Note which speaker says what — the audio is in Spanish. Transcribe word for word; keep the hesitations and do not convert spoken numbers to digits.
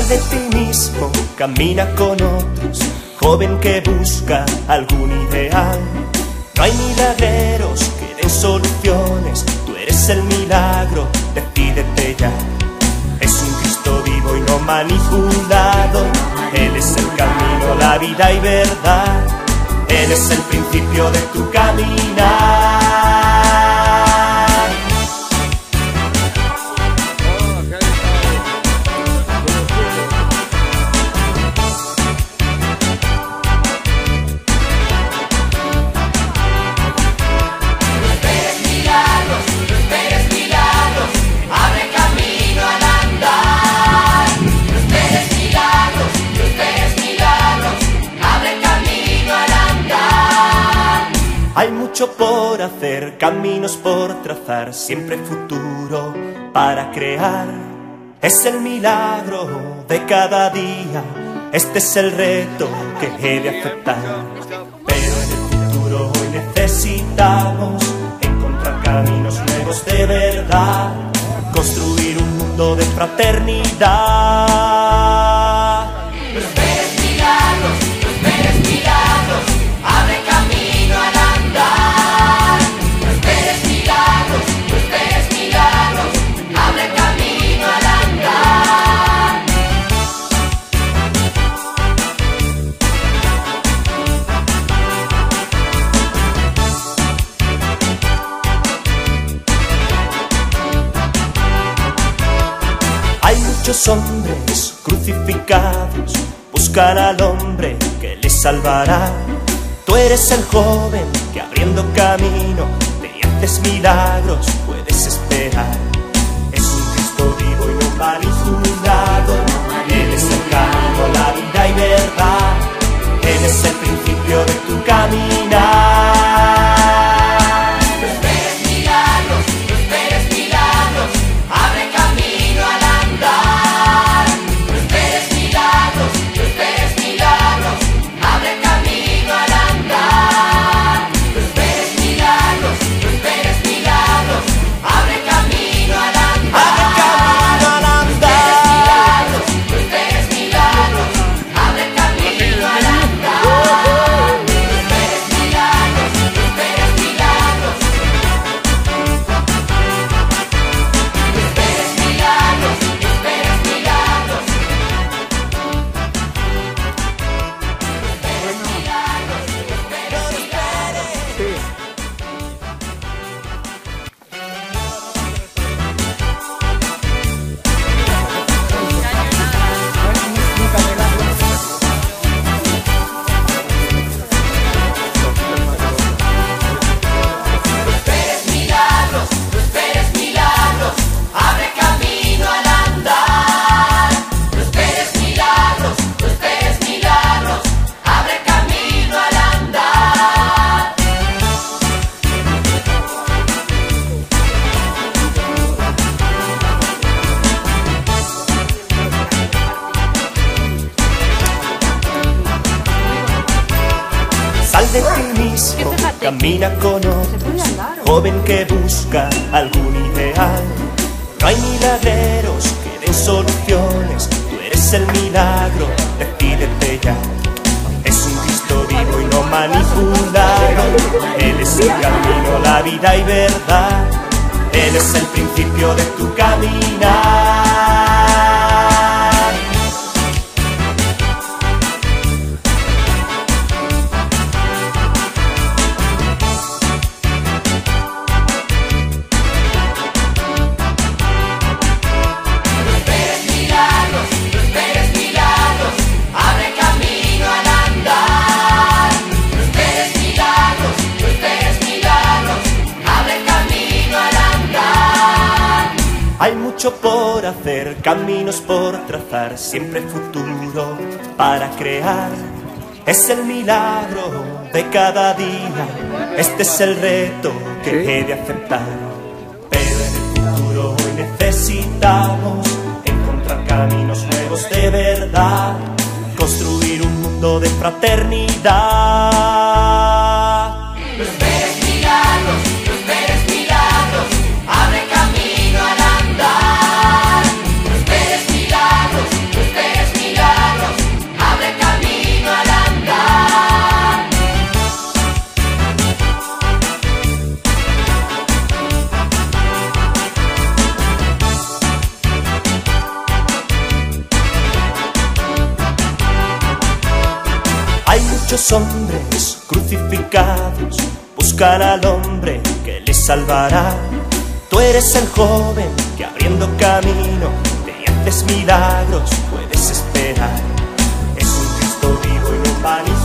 Speaker 1: de ti mismo, camina con otros, joven que busca algún ideal. No hay milagreros que den soluciones, tú eres el milagro, decídete ya. Es un Cristo vivo y no manipulado, Él es el camino, la vida y verdad. Él es el principio de tu caminar. Hay mucho por hacer, caminos por trazar, siempre futuro para crear. Es el milagro de cada día, este es el reto que he de aceptar. Pero en el futuro hoy necesitamos encontrar caminos nuevos de verdad, construir un mundo de fraternidad.
Speaker 2: Los esperes milagros, los esperes milagros, abre camino al andar. Los esperes milagros, los esperes milagros, abre camino al andar.
Speaker 1: Hay muchos hombres crucificados, buscan al hombre que les salvará. Tú eres el joven que abriendo camino te haces milagros, puedes esperar. Es un Cristo vivo y no manipulado, Él es el camino, la vida y verdad. Él es el principio de tu caminar.
Speaker 2: Los esperes milagros, los esperes milagros, abre camino al andar. Los esperes milagros, los esperes milagros, abre camino al andar. Los esperes milagros, los esperes milagros, abre camino al andar.
Speaker 1: Abre camino al andar.
Speaker 2: Los esperes milagros, abre camino al andar. Los esperes milagros, los esperes milagros, los esperes milagros, los esperes milagros. Esperes milagros, los esperes milagros, abre camino al andar. Los esperes milagros, los esperes milagros, abre camino al andar.
Speaker 1: Sal de ti mismo, camina con otros, joven que busca algún ideal. No hay milagreros que den soluciones, tú eres el milagro, decídete ya. Es un Cristo vivo y no manipulado, Él es el camino, la vida y verdad. Él es el principio de tu caminar.
Speaker 2: Los esperes milagros, los esperes milagros, abre camino al andar. Los esperes milagros, los esperes milagros, abre camino al andar.
Speaker 1: Hay mucho por hacer, caminos por trazar, siempre futuro para crear. Es el milagro de cada día, este es el reto que he de aceptar. Pero en el futuro hoy necesitamos encontrar caminos nuevos de verdad, construir un mundo de fraternidad.
Speaker 2: Los esperes milagros, los esperes milagros, abre camino al andar. Los esperes milagros, los esperes
Speaker 1: muchos hombres crucificados buscan al hombre que les salvará. Tú eres el joven que abriendo camino te haces milagros, puedes esperar. Es un Cristo vivo y no humaniza.